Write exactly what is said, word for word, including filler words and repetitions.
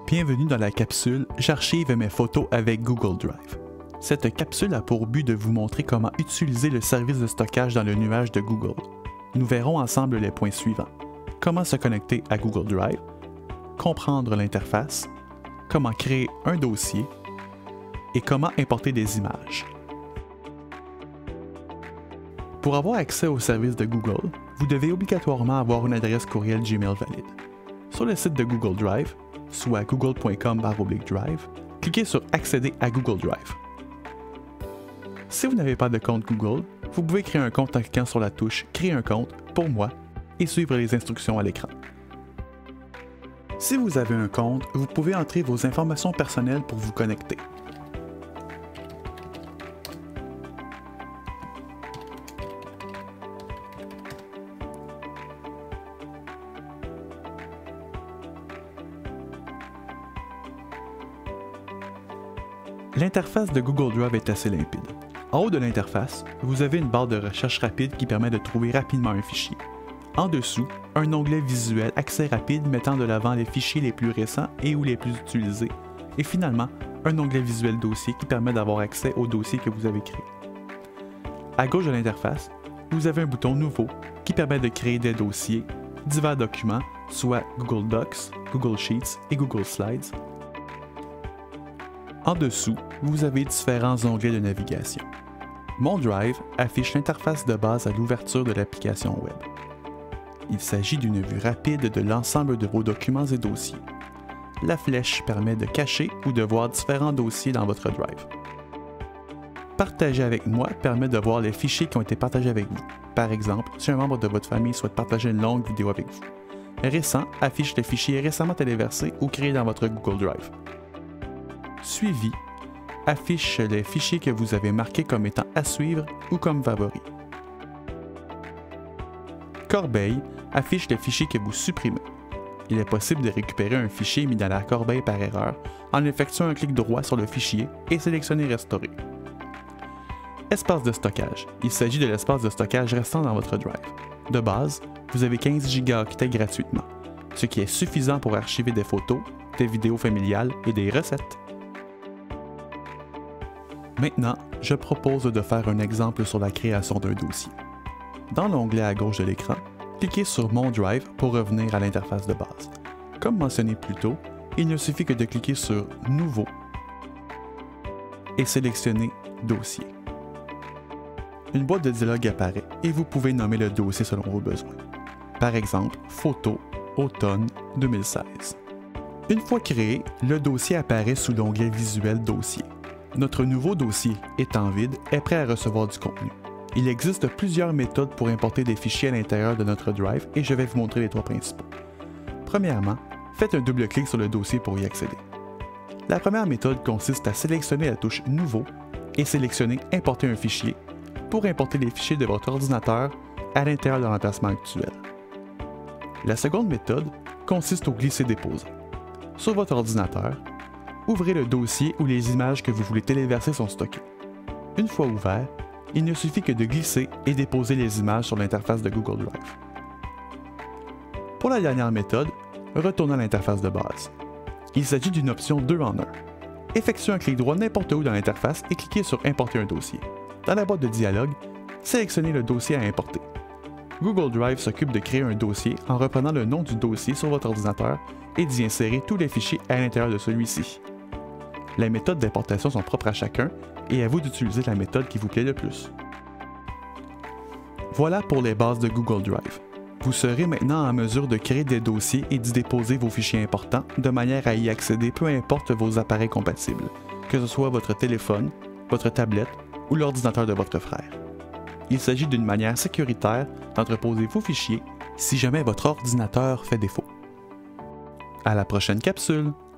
Bienvenue dans la capsule « J'archive mes photos avec Google Drive ». Cette capsule a pour but de vous montrer comment utiliser le service de stockage dans le nuage de Google. Nous verrons ensemble les points suivants. Comment se connecter à Google Drive, comprendre l'interface, comment créer un dossier et comment importer des images. Pour avoir accès au service de Google, vous devez obligatoirement avoir une adresse courriel Gmail valide. Sur le site de Google Drive, soit google point com barre oblique drive, cliquez sur « Accéder à Google Drive ». Si vous n'avez pas de compte Google, vous pouvez créer un compte en cliquant sur la touche « Créer un compte » pour moi et suivre les instructions à l'écran. Si vous avez un compte, vous pouvez entrer vos informations personnelles pour vous connecter. L'interface de Google Drive est assez limpide. En haut de l'interface, vous avez une barre de recherche rapide qui permet de trouver rapidement un fichier. En dessous, un onglet visuel Accès rapide mettant de l'avant les fichiers les plus récents et ou les plus utilisés. Et finalement, un onglet visuel Dossier qui permet d'avoir accès au dossier que vous avez créé. À gauche de l'interface, vous avez un bouton Nouveau qui permet de créer des dossiers, divers documents, soit Google Docs, Google Sheets et Google Slides. En dessous, vous avez différents onglets de navigation. Mon Drive affiche l'interface de base à l'ouverture de l'application web. Il s'agit d'une vue rapide de l'ensemble de vos documents et dossiers. La flèche permet de cacher ou de voir différents dossiers dans votre Drive. Partager avec moi permet de voir les fichiers qui ont été partagés avec vous. Par exemple, si un membre de votre famille souhaite partager une longue vidéo avec vous. Récent affiche les fichiers récemment téléversés ou créés dans votre Google Drive. Suivi affiche les fichiers que vous avez marqués comme étant à suivre ou comme favoris. Corbeille affiche les fichiers que vous supprimez. Il est possible de récupérer un fichier mis dans la corbeille par erreur en effectuant un clic droit sur le fichier et sélectionner Restaurer. Espace de stockage. Il s'agit de l'espace de stockage restant dans votre Drive. De base, vous avez quinze gigaoctets gratuitement, ce qui est suffisant pour archiver des photos, des vidéos familiales et des recettes. Maintenant, je propose de faire un exemple sur la création d'un dossier. Dans l'onglet à gauche de l'écran, cliquez sur Mon Drive pour revenir à l'interface de base. Comme mentionné plus tôt, il ne suffit que de cliquer sur Nouveau et sélectionner Dossier. Une boîte de dialogue apparaît et vous pouvez nommer le dossier selon vos besoins. Par exemple, Photo, Automne deux mille seize. Une fois créé, le dossier apparaît sous l'onglet visuel Dossier. Notre nouveau dossier, étant vide, est prêt à recevoir du contenu. Il existe plusieurs méthodes pour importer des fichiers à l'intérieur de notre Drive et je vais vous montrer les trois principaux. Premièrement, faites un double clic sur le dossier pour y accéder. La première méthode consiste à sélectionner la touche Nouveau et sélectionner Importer un fichier pour importer les fichiers de votre ordinateur à l'intérieur de l'emplacement actuel. La seconde méthode consiste au glisser-déposer. Sur votre ordinateur, ouvrez le dossier où les images que vous voulez téléverser sont stockées. Une fois ouvert, il ne suffit que de glisser et déposer les images sur l'interface de Google Drive. Pour la dernière méthode, retournez à l'interface de base. Il s'agit d'une option deux en un. Effectuez un clic droit n'importe où dans l'interface et cliquez sur Importer un dossier. Dans la boîte de dialogue, sélectionnez le dossier à importer. Google Drive s'occupe de créer un dossier en reprenant le nom du dossier sur votre ordinateur et d'y insérer tous les fichiers à l'intérieur de celui-ci. Les méthodes d'importation sont propres à chacun et à vous d'utiliser la méthode qui vous plaît le plus. Voilà pour les bases de Google Drive. Vous serez maintenant en mesure de créer des dossiers et d'y déposer vos fichiers importants de manière à y accéder peu importe vos appareils compatibles, que ce soit votre téléphone, votre tablette ou l'ordinateur de votre frère. Il s'agit d'une manière sécuritaire d'entreposer vos fichiers si jamais votre ordinateur fait défaut. À la prochaine capsule!